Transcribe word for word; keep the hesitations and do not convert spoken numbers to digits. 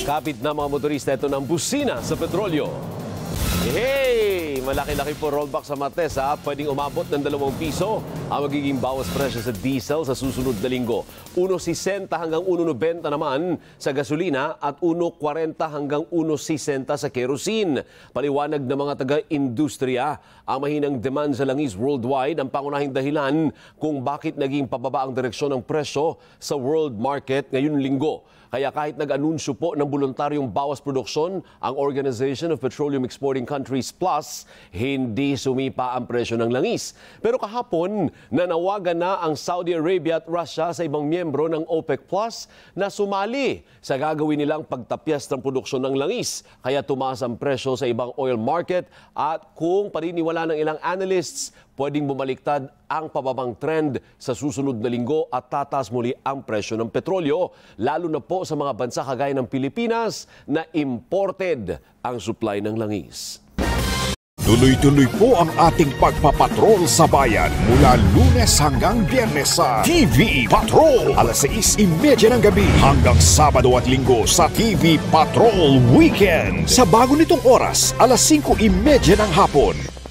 Kapit na mga motorista ito ng busina sa petrolyo. Hey! Malaki-laki po rollback sa Martes ha. Pwedeng umabot ng dalawang piso ang magiging bawas presyo sa diesel sa susunod na linggo. one sixty hanggang one ninety naman sa gasolina at one forty hanggang one sixty sa kerosene. Paliwanag ng mga taga-industriya, ang mahinang demand sa langis worldwide ang pangunahing dahilan kung bakit naging pababa ang direksyon ng presyo sa world market ngayong linggo. Kaya kahit nag-anunsyo po ng voluntaryong bawas produksyon ang Organization of Petroleum Exporting Countries Plus, hindi sumipa ang presyo ng langis. Pero kahapon, nanawagan na ang Saudi Arabia at Russia sa ibang miyembro ng OPEC Plus na sumali sa gagawin nilang pagtapyas ng produksyon ng langis. Kaya tumaas ang presyo sa ibang oil market at kung paniniwala ng ilang analysts, pwedeng bumaliktad ang pababang trend sa susunod na linggo at tataas muli ang presyo ng petrolyo, lalo na po sa mga bansa kagaya ng Pilipinas na imported ang supply ng langis. Tuloy-tuloy po ang ating pagpapatrol sa bayan mula Lunes hanggang Biyernes sa T V Patrol alas sais trenta ng gabi hanggang Sabado at Linggo sa T V Patrol Weekend. Sa bago nitong oras, alas singko trenta ng hapon.